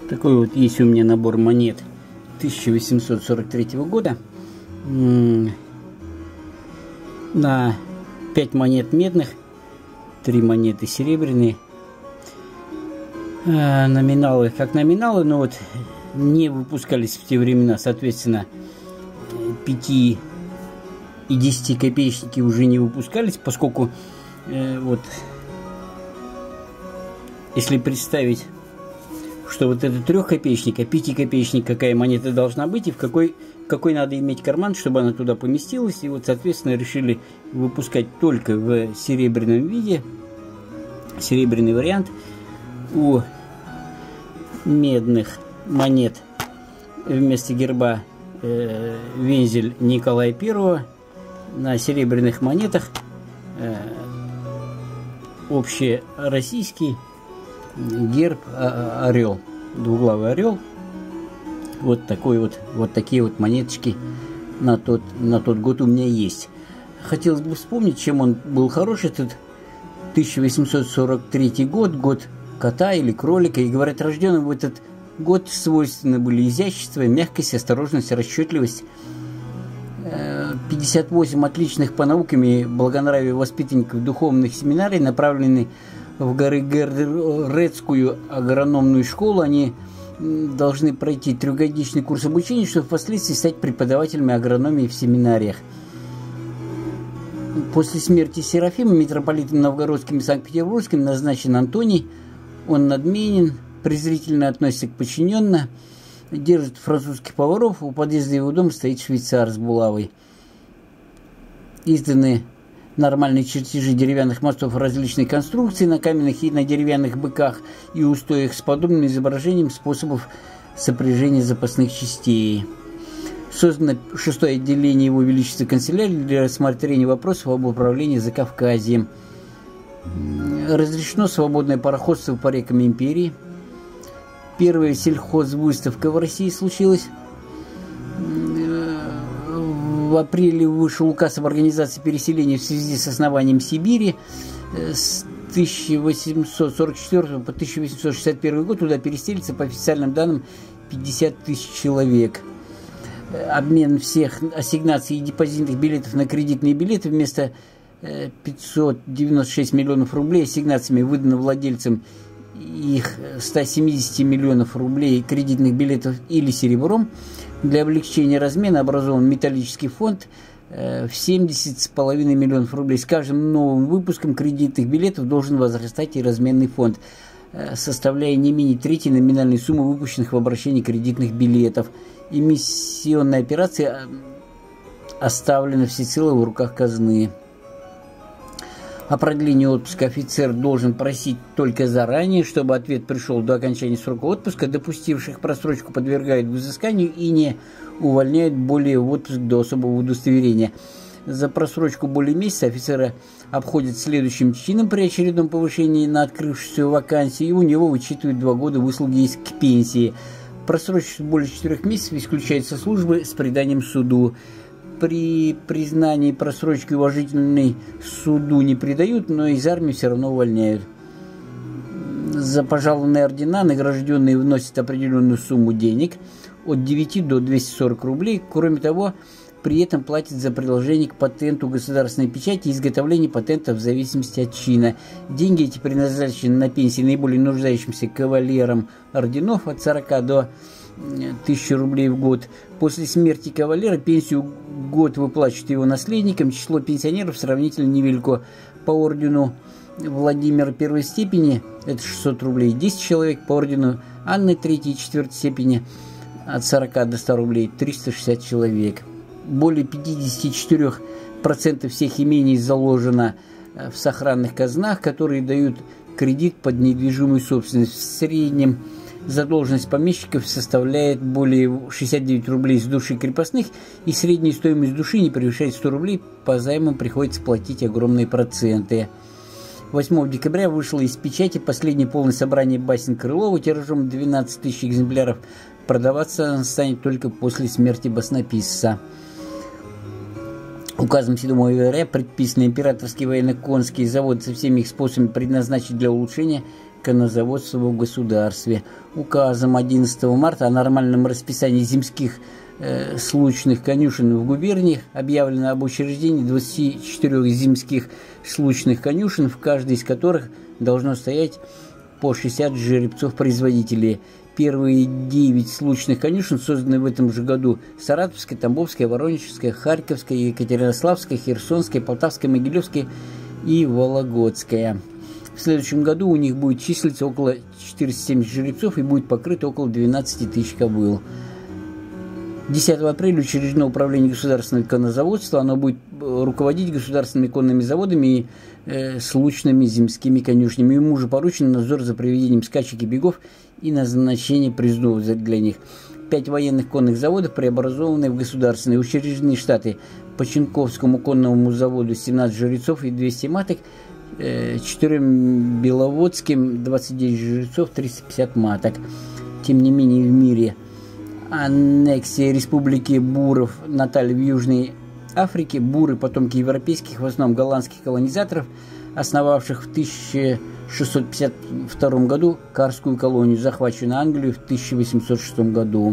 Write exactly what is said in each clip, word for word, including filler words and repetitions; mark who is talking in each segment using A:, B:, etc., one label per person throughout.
A: Такой вот есть у меня набор монет тысяча восемьсот сорок третьего года. На пять монет медных, три монеты серебряные. Номиналы как номиналы, но вот не выпускались в те времена, соответственно, пяти и десяти копеечники уже не выпускались, поскольку э, вот если представить, что вот это трехкопеечник, а пятикопеечник, какая монета должна быть и в какой, какой надо иметь карман, чтобы она туда поместилась. И вот, соответственно, решили выпускать только в серебряном виде, серебряный вариант. У медных монет вместо герба э, вензель Николая Первого, на серебряных монетах э, общероссийский герб орел, двуглавый орел. Вот такой вот, вот такие вот монеточки на тот, на тот год у меня есть. Хотелось бы вспомнить, чем он был хорош, этот тысяча восемьсот сорок третий год, год кота или кролика. И говорят, рожденным в этот год свойственны были изящество, мягкость, осторожность, расчетливость. пятьдесят восемь отличных по наукам и благонравию воспитанников духовных семинарий направлены в Горы-Гердскую агрономную школу. Они должны пройти трехгодичный курс обучения, чтобы впоследствии стать преподавателями агрономии в семинариях. После смерти Серафима митрополитом Новгородским и Санкт-Петербургским назначен Антоний. Он надменен, презрительно относится к подчиненным, держит французских поваров. У подъезда его дома стоит швейцар с булавой. Изданы нормальные чертежи деревянных мостов различной конструкции на каменных и на деревянных быках и устоях с подобным изображением способов сопряжения запасных частей. Создано шестое отделение Его Величества канцелярии для рассмотрения вопросов об управлении Закавказьем. Разрешено свободное пароходство по рекам империи. Первая сельхозвыставка в России случилась. В апреле вышел указ об организации переселения в связи с основанием Сибири. С тысяча восемьсот сорок четвёртого по тысяча восемьсот шестьдесят первый год туда переселится, по официальным данным, пятьдесят тысяч человек. Обмен всех ассигнаций и депозитных билетов на кредитные билеты вместо пятьсот девяносто шесть миллионов рублей ассигнациями выдано владельцам их ста семидесяти миллионов рублей кредитных билетов или серебром. Для облегчения размена образован металлический фонд в семьдесят с половиной миллионов рублей. С каждым новым выпуском кредитных билетов должен возрастать и разменный фонд, составляя не менее трети номинальной суммы выпущенных в обращении кредитных билетов. Эмиссионная операция оставлена всецело в руках казны. О продлении отпуска офицер должен просить только заранее, чтобы ответ пришел до окончания срока отпуска. Допустивших просрочку подвергают взысканию и не увольняют более в отпуск до особого удостоверения. За просрочку более месяца офицера обходят следующим чином при очередном повышении на открывшуюся вакансию, и у него вычитывают два года выслуги к пенсии. Просрочку более четырех месяцев исключают со службы с преданием суду. При признании просрочки уважительной суду не придают, но из армии все равно увольняют. За пожалованные ордена награжденные вносят определенную сумму денег от девяти до двухсот сорока рублей. Кроме того, при этом платят за приложение к патенту государственной печати и изготовление патента в зависимости от чина. Деньги эти предназначены на пенсии наиболее нуждающимся кавалерам орденов от сорока до тысячи рублей в год. После смерти кавалера пенсию год выплачивают его наследникам. Число пенсионеров сравнительно невелико. По ордену Владимира первой степени это шестьсот рублей, десять человек. По ордену Анны третьей и четвёртой степени от сорока до ста рублей триста шестьдесят человек. Более пятидесяти четырёх процентов всех имений заложено в сохранных казнах, которые дают кредит под недвижимую собственность. В среднем задолженность помещиков составляет более шестидесяти девяти рублей с души крепостных, и средняя стоимость души не превышает ста рублей. По займам приходится платить огромные проценты. восьмого декабря вышло из печати последнее полное собрание басен Крылова тиражом двенадцать тысяч экземпляров. Продаваться он станет только после смерти баснописца. Указом седьмого января предписано императорские военно-конские заводы со всеми их способами предназначить для улучшения коннозаводства в государстве. Указом одиннадцатого марта о нормальном расписании земских э, случных конюшен в губерниях объявлено об учреждении двадцати четырёх земских случных конюшен, в каждой из которых должно стоять по шестьдесят жеребцов-производителей. Первые девять случных конюшен созданы в этом же году: Саратовская, Тамбовская, Воронежская, Харьковская, Екатеринославская, Херсонская, Полтавская, Могилевская и Вологодская. В следующем году у них будет числиться около четырёхсот семидесяти жеребцов и будет покрыто около двенадцати тысяч кобыл. десятого апреля учреждено управление государственного коннозаводства. Оно будет руководить государственными конными заводами и э, случными земскими конюшнями. Ему же поручен надзор за проведением скачек и бегов и назначение признаков для них. Пять военных конных заводов преобразованы в государственные. Учреждены штаты: по Ченковскому конному заводу семнадцать жеребцов и двести маток, э, четырем Беловодским двадцать девять жеребцов, триста пятьдесят маток. Тем не менее, в мире аннексия республики буров Наталь в Южной Африке, буры, потомки европейских, в основном голландских колонизаторов, основавших в тысяча шестьсот пятьдесят втором году Карскую колонию, захваченную Англию в тысяча восемьсот шестом году.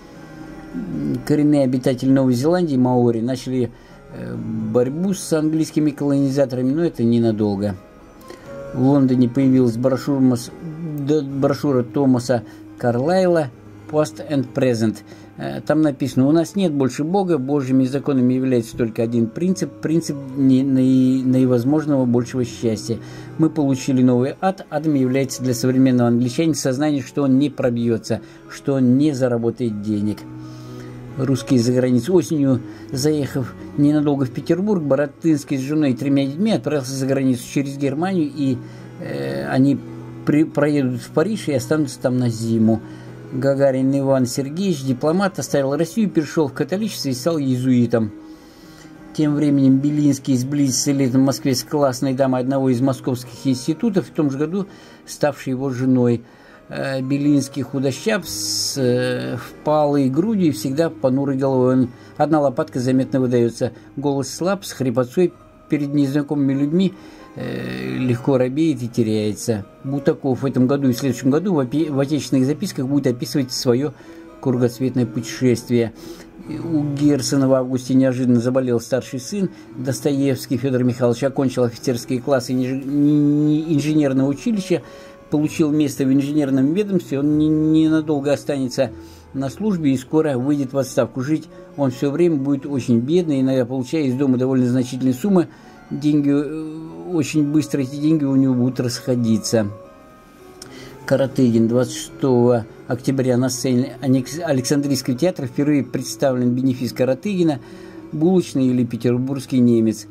A: Коренные обитатели Новой Зеландии, маори, начали борьбу с английскими колонизаторами, но это ненадолго. В Лондоне появилась брошюра, брошюра Томаса Карлайла «Past and Present». Там написано: у нас нет больше Бога, Божьими законами является только один принцип, принцип наивозможного большего счастья. Мы получили новый ад, адом является для современного англичанина сознание, что он не пробьется, что он не заработает денег. Русские за границу. Осенью, заехав ненадолго в Петербург, Боротынский с женой и тремя детьми отправился за границу через Германию, и э, они при, проедут в Париж и останутся там на зиму. Гагарин Иван Сергеевич, дипломат, оставил Россию, перешел в католичество и стал иезуитом. Тем временем Белинский сблизился летом в Москве с классной дамой одного из московских институтов, в том же году ставшей его женой. Белинский худощав, с э, впалой грудью и всегда понурой головой. Одна лопатка заметно выдается. Голос слаб, с хрипотцой, перед незнакомыми людьми э, легко робеет и теряется. Бутаков в этом году и в следующем году в, в отечественных записках будет описывать свое кругосветное путешествие. У Герцена в августе неожиданно заболел старший сын. Достоевский Федор Михайлович окончил офицерские классы инженерного училища, получил место в инженерном ведомстве. Он ненадолго останется на службе и скоро выйдет в отставку. Жить он все время будет очень бедно, иногда получая из дома довольно значительные суммы. Деньги, очень быстро эти деньги у него будут расходиться. Каратыгин. двадцать шестого октября на сцене Александрийского театра впервые представлен бенефис Каратыгина «Булочный или петербургский немец».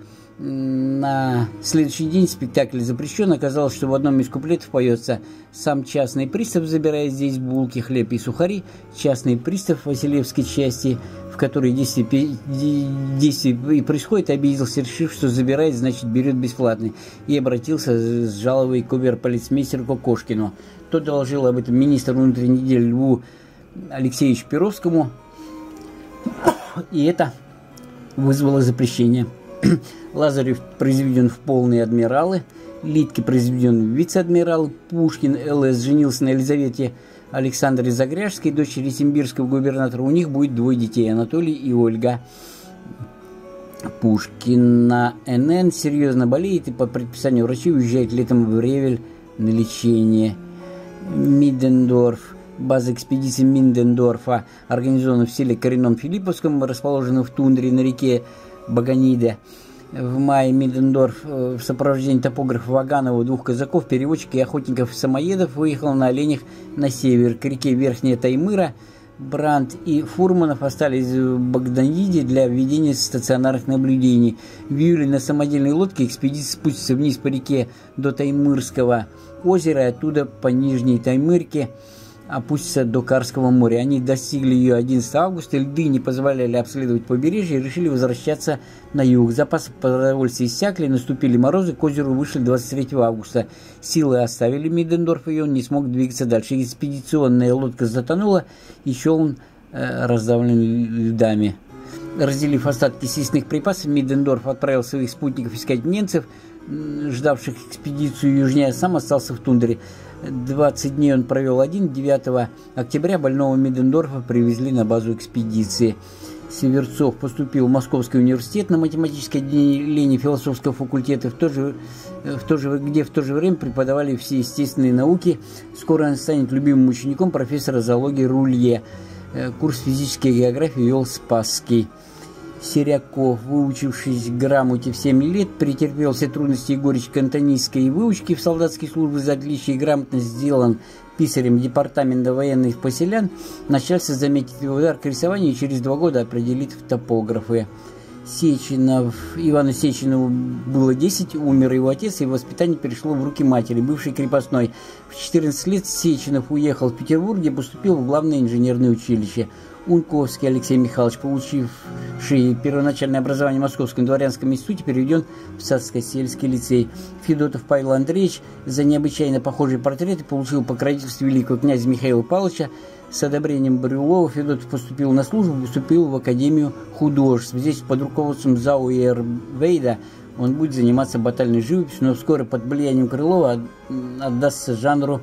A: На следующий день спектакль запрещен. Оказалось, что в одном из куплетов поется: «Сам частный пристав забирает здесь булки, хлеб и сухари». Частный пристав Василевской части, в которой действие, действие и происходит, обиделся, решив, что забирает, значит берет бесплатно, и обратился с жалобой к оберполицмейстеру Кокошкину. Тот доложил об этом министру внутренних дел Льву Алексеевичу Перовскому, и это вызвало запрещение. Лазарев произведен в полные адмиралы, Литке произведен в вице-адмиралы, Пушкин Л С женился на Елизавете Александре Загряжской, дочери симбирского губернатора. У них будет двое детей: Анатолий и Ольга. Пушкин на Н Н серьезно болеет и по предписанию врачей уезжает летом в Ревель на лечение. Мидендорф. База экспедиции Мидендорфа организована в селе Коренном Филипповском, расположенном в тундре на реке Баганиде. В мае Мидендорф в сопровождении топографа Ваганова, двух казаков, переводчиков и охотников-самоедов выехал на оленях на север, к реке Верхняя Таймыра. Брандт и Фурманов остались в Баганиде для ведения стационарных наблюдений. В июле на самодельной лодке экспедиция спустится вниз по реке до Таймырского озера, и оттуда по Нижней Таймырке опустится до Карского моря. Они достигли ее одиннадцатого августа, льды не позволяли обследовать побережье и решили возвращаться на юг. Запасы продовольствия иссякли, наступили морозы, к озеру вышли двадцать третьего августа. Силы оставили Мидендорф, и он не смог двигаться дальше. Экспедиционная лодка затонула, еще он э, раздавлен льдами. Разделив остатки съестных припасов, Мидендорф отправил своих спутников искать немцев, ждавших экспедицию южнее, сам остался в тундре. двадцать дней он провел один. девятого октября больного Мидендорфа привезли на базу экспедиции. Северцов поступил в Московский университет на математическое отделение философского факультета, в то же, в то же, где в то же время преподавали все естественные науки. Скоро он станет любимым учеником профессора зоологии Рулье. Курс физической географии вел Спасский. Серяков, выучившись грамоте в семь лет, претерпел все трудности и горечь кантонистской выучки в солдатской службе за отличие и грамотность, сделан писарем департамента военных поселян. Начальство заметит его дар к рисованию и через два года определит в топографы. Сеченов, Ивану Сеченову было десять, умер его отец, и воспитание перешло в руки матери, бывшей крепостной. В четырнадцать лет Сеченов уехал в Петербург и поступил в главное инженерное училище. Унковский Алексей Михайлович, получивший первоначальное образование в Московском дворянском институте, переведен в Царско-сельский лицей. Федотов Павел Андреевич за необычайно похожие портреты получил покровительство великого князя Михаила Павловича. С одобрением Брюлова Федотов поступил на службу, поступил в Академию художеств. Здесь под руководством Зауэрвейда он будет заниматься батальной живописью, но вскоре под влиянием Крылова отдастся жанру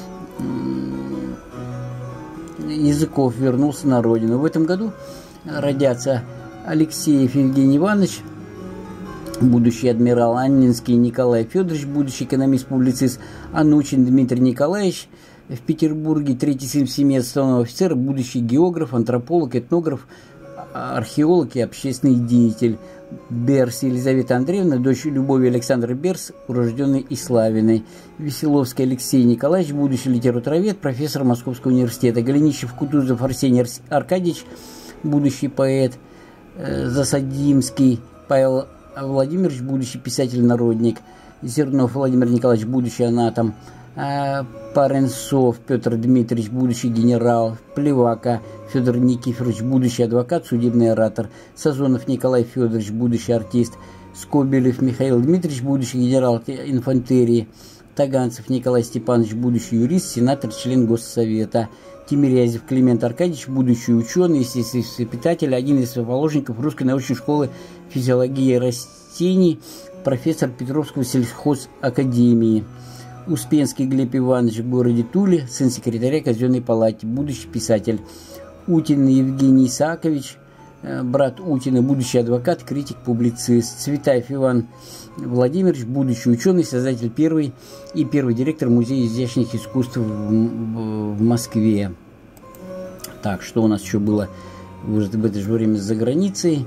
A: языков, вернулся на родину. В этом году родятся Алексеев Евгений Иванович, будущий адмирал, Аннинский Николай Федорович, будущий экономист-публицист, Анучин Дмитрий Николаевич, в Петербурге третий сын в семье отставного офицера, будущий географ, антрополог, этнограф, археолог и общественный деятель. Берс Елизавета Андреевна, дочь Любови Александра Берс, урожденной Иславиной. Веселовский Алексей Николаевич, будущий литературовед, профессор Московского университета. Голенищев Кутузов Арсений Аркадьевич, будущий поэт. Засадимский Павел Владимирович, будущий писатель-народник. Зернов Владимир Николаевич, будущий анатом. Паренцов Петр Дмитриевич, будущий генерал. Плевака Федор Никифорович, будущий адвокат, судебный оратор. Сазонов Николай Федорович, будущий артист. Скобелев Михаил Дмитриевич, будущий генерал инфантерии. Таганцев Николай Степанович, будущий юрист, сенатор, член Госсовета. Тимирязев Климент Аркадьевич, будущий ученый, естествоиспытатель, один из основоположников Русской научной школы физиологии растений, профессор Петровского сельхозакадемии. Успенский Глеб Иванович в городе Туле, сын секретаря Казенной палаты, будущий писатель. Утин Евгений Исаакович, брат Утина, будущий адвокат, критик, публицист. Цветаев Иван Владимирович, будущий ученый, создатель первый и первый директор Музея изящных искусств в, в Москве. Так, что у нас еще было в это же время за границей?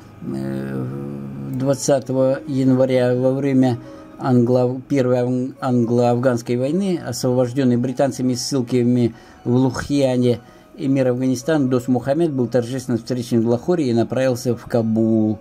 A: двадцатого января во время Англо... Первой англо-афганской войны, освобожденный британцами ссылками в Лухьяне, эмир Афганистана Дос Мухаммед был торжественно встречен в Лахоре и направился в Кабул.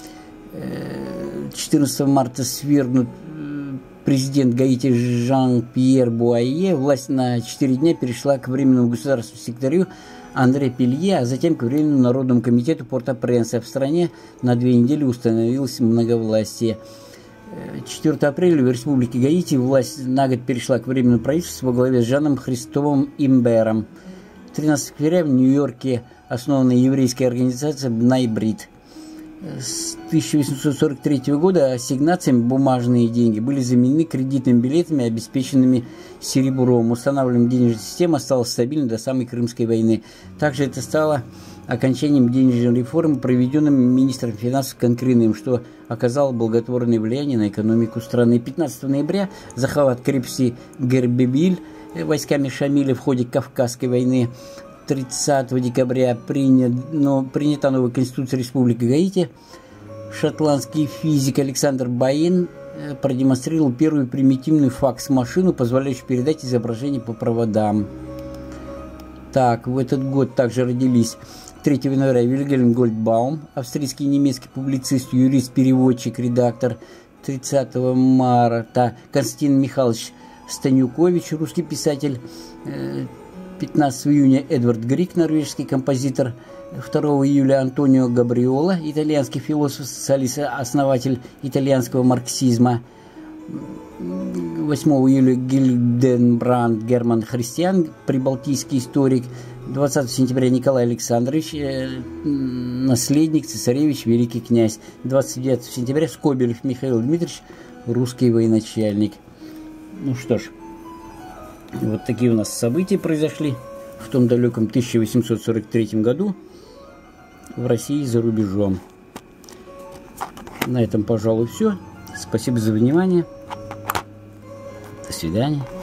A: четырнадцатого марта свергнут президент Гаити Жан-Пьер Буайе. Власть на четыре дня перешла к Временному государственному секретарю Андре Пелье, а затем к Временному народному комитету Порт-о-Пренса. В стране на две недели установилось многовластие. четвёртого апреля в Республике Гаити власть на год перешла к Временному правительству во главе с Жаном Христовым Имбером. тринадцатого октября в Нью-Йорке основана еврейская организация Бнай Брит. С тысяча восемьсот сорок третьего года ассигнациями бумажные деньги были заменены кредитными билетами, обеспеченными серебром. Устанавливаемая денежная система осталась стабильной до самой Крымской войны. Также это стало окончанием денежной реформы, проведенным министром финансов Конкриным, что оказало благотворное влияние на экономику страны. пятнадцатого ноября захват крепости Гербебиль войсками Шамиля в ходе Кавказской войны. тридцатого декабря принят, но, принята новая конституция Республики Гаити. Шотландский физик Александр Баин продемонстрировал первую примитивную факс-машину, позволяющую передать изображение по проводам. Так, в этот год также родились третьего января Вильгельм Гольдбаум, австрийский и немецкий публицист, юрист, переводчик, редактор. тридцатого марта Константин Михайлович Станюкович, русский писатель. пятнадцатого июня Эдвард Грик, норвежский композитор. второго июля Антонио Габриола, итальянский философ, социалист, основатель итальянского марксизма. восьмого июля Гильденбранд Герман Христиан, прибалтийский историк. двадцатого сентября Николай Александрович, наследник, цесаревич, великий князь. двадцать девятого сентября Скобелев Михаил Дмитриевич, русский военачальник. Ну что ж, Вот такие у нас события произошли в том далеком тысяча восемьсот сорок третьем году в России за рубежом. На этом, пожалуй, все. Спасибо за внимание. До свидания.